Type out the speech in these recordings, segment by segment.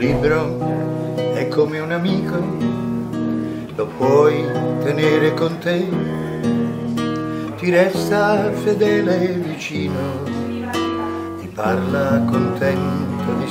libro è come un amico, lo puoi tenere con te, ti resta fedele e vicino, ti parla contento di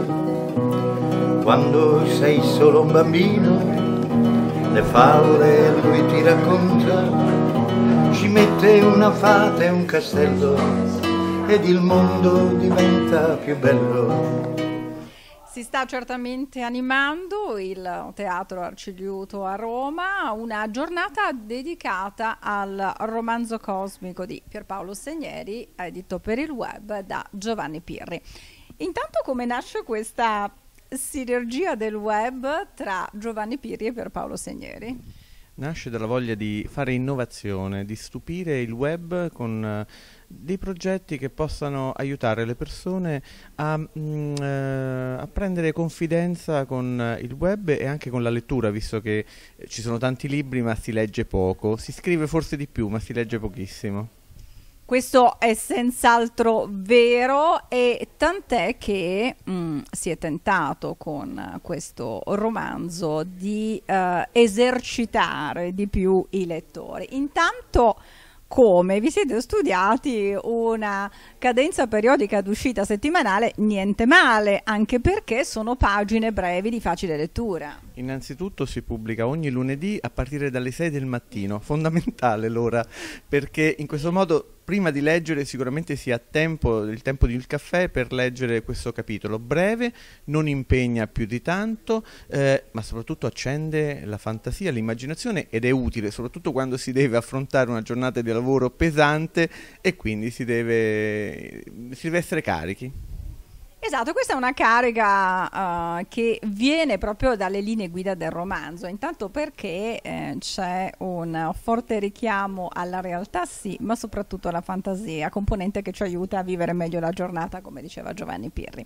sé. Quando sei solo un bambino, le favole lui ti racconta, ci mette una fata e un castello ed il mondo diventa più bello. Si sta certamente animando il Teatro Arcigliuto a Roma, una giornata dedicata al romanzo cosmico di Pierpaolo Segneri, edito per il web da Giovanni Pirri. Intanto, come nasce questa sinergia del web tra Giovanni Pirri e Pierpaolo Segneri? Nasce dalla voglia di fare innovazione, di stupire il web con dei progetti che possano aiutare le persone a prendere confidenza con il web e anche con la lettura, visto che ci sono tanti libri ma si legge poco, si scrive forse di più ma si legge pochissimo. Questo è senz'altro vero, e tant'è che si è tentato con questo romanzo di esercitare di più i lettori. Intanto, come vi siete studiati una cadenza periodica d'uscita settimanale? Niente male, anche perché sono pagine brevi di facile lettura. Innanzitutto si pubblica ogni lunedì a partire dalle 6 del mattino, fondamentale l'ora, perché in questo modo prima di leggere sicuramente si ha il tempo di un caffè per leggere questo capitolo breve, non impegna più di tanto, ma soprattutto accende la fantasia, l'immaginazione, ed è utile soprattutto quando si deve affrontare una giornata di lavoro pesante e quindi si deve essere carichi. Esatto, questa è una carica che viene proprio dalle linee guida del romanzo, intanto perché c'è un forte richiamo alla realtà, sì, ma soprattutto alla fantasia, componente che ci aiuta a vivere meglio la giornata, come diceva Giovanni Pirri.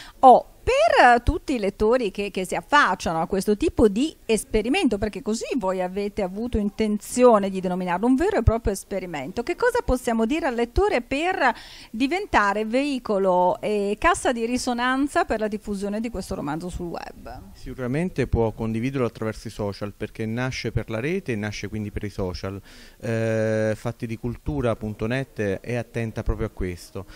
Per tutti i lettori che si affacciano a questo tipo di esperimento, perché così voi avete avuto intenzione di denominarlo, un vero e proprio esperimento, che cosa possiamo dire al lettore per diventare veicolo e cassa di risonanza per la diffusione di questo romanzo sul web? Sicuramente può condividerlo attraverso i social, perché nasce per la rete e nasce quindi per i social. Fattidicultura.net è attenta proprio a questo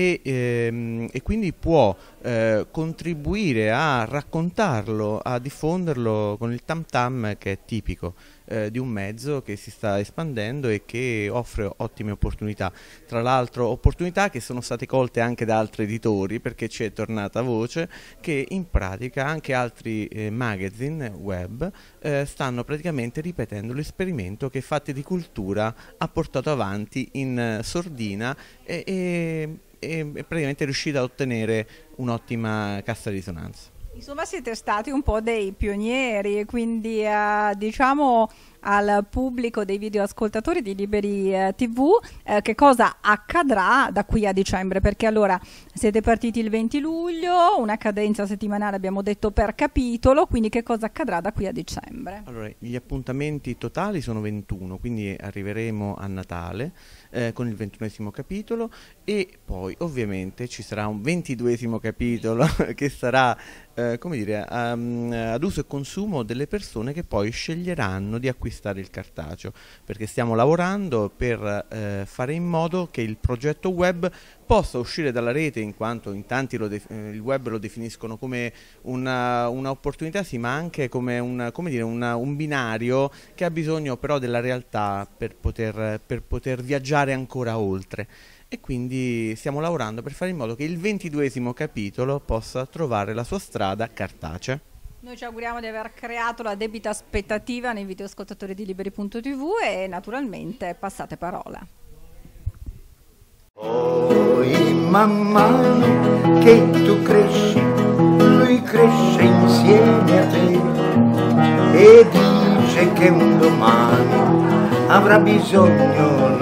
e quindi può contribuire a raccontarlo, a diffonderlo con il tam tam, che è tipico di un mezzo che si sta espandendo e che offre ottime opportunità. Tra l'altro opportunità che sono state colte anche da altri editori, perché ci è tornata voce che in pratica anche altri magazine web stanno praticamente ripetendo l'esperimento che Fatti di Cultura ha portato avanti in sordina e praticamente è riuscita a ottenere un'ottima cassa di risonanza. Insomma, siete stati un po' dei pionieri, quindi diciamo al pubblico dei videoascoltatori di Liberi TV che cosa accadrà da qui a dicembre, perché allora siete partiti il 20 luglio, una cadenza settimanale abbiamo detto per capitolo, quindi che cosa accadrà da qui a dicembre? Allora, gli appuntamenti totali sono 21, quindi arriveremo a Natale con il 21esimo capitolo, e poi ovviamente ci sarà un 22esimo capitolo che sarà come dire, ad uso e consumo delle persone che poi sceglieranno di acquistare il cartaceo, perché stiamo lavorando per fare in modo che il progetto web possa uscire dalla rete, in quanto in tanti il web lo definiscono come una opportunità, sì, ma anche come un binario che ha bisogno però della realtà per poter viaggiare ancora oltre. E quindi stiamo lavorando per fare in modo che il 22esimo capitolo possa trovare la sua strada cartacea. Noi ci auguriamo di aver creato la debita aspettativa nei videoascoltatori di Liberi.tv e naturalmente passate parola. Poi man mano che tu cresci, lui cresce insieme a te e dice che un domani avrà bisogno